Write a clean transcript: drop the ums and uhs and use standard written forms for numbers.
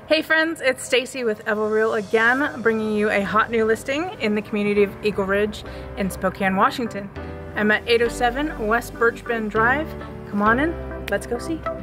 Hey friends, it's Stacey with Evo Real again, bringing you a hot new listing in the community of Eagle Ridge in Spokane, Washington. I'm at 807 West Birchbend Drive. Come on in, let's go see.